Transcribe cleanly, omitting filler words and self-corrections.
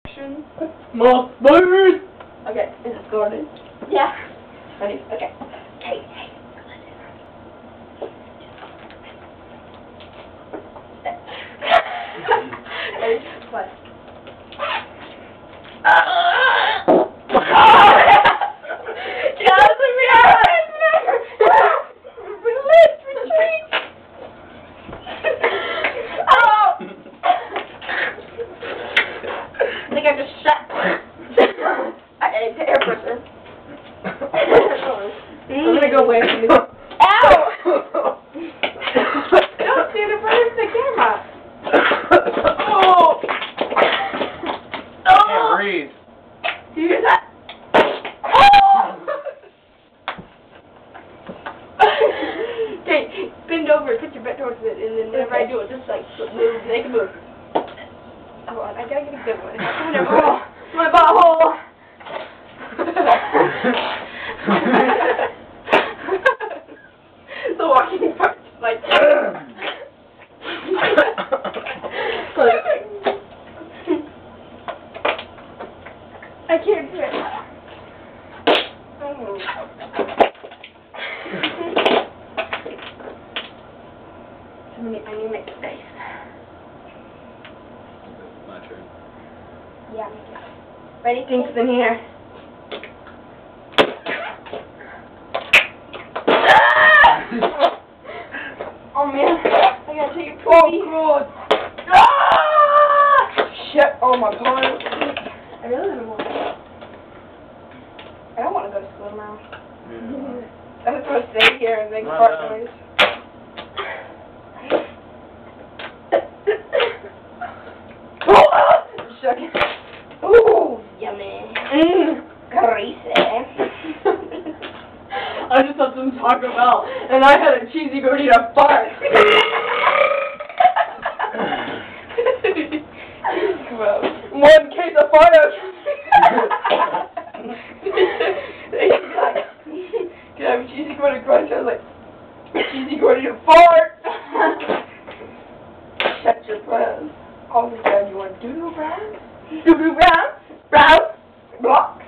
Small bird! Okay, is it scored? Yeah. Ready? Okay. Okay, hey. Ready? What? I think I just shut. Okay, the air pressure. I'm gonna go away from you. Ow! Don't see the bird in the camera. Oh! I can't breathe. Do you hear that? Oh! Okay, bend over, put your butt towards it, and then whenever I do it, just like move, make a move. Oh, I gotta get a good one. Oh, my butthole! The walking part, like. I can't do it. I need to make space. My turn. Yeah. Ready? Things in here. Oh man, I gotta take a pee. Oh god. Ah! Shit. Oh my god. I really don't want to. I don't want to go to school now. I just want to stay here and make fart noise. Sugar. Ooh, yummy. Greasy. I just had some Taco Bell, and I had a cheesy gordita fart. One case of fire. Can I have a cheesy gordita crunch? I was like, cheesy gordita fart. Shut your plans. Oh my god, you want doo-doo brown? Doo-doo brown? Brown? Blah.